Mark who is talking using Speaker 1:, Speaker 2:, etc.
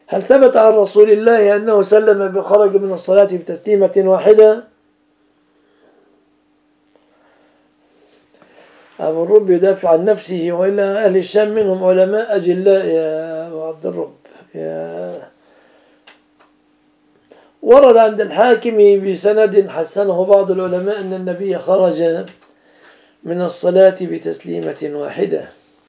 Speaker 1: هل ثبت عن رسول الله أنه سلم بخرج من الصلاة بتسليمة واحدة؟ أبو الرب يدافع عن نفسه، وإلى أهل الشام منهم علماء أجلاء يا أبو عبد الرب. ورد عند الحاكم بسند حسنه بعض العلماء أن النبي خرج من الصلاة بتسليمة واحدة.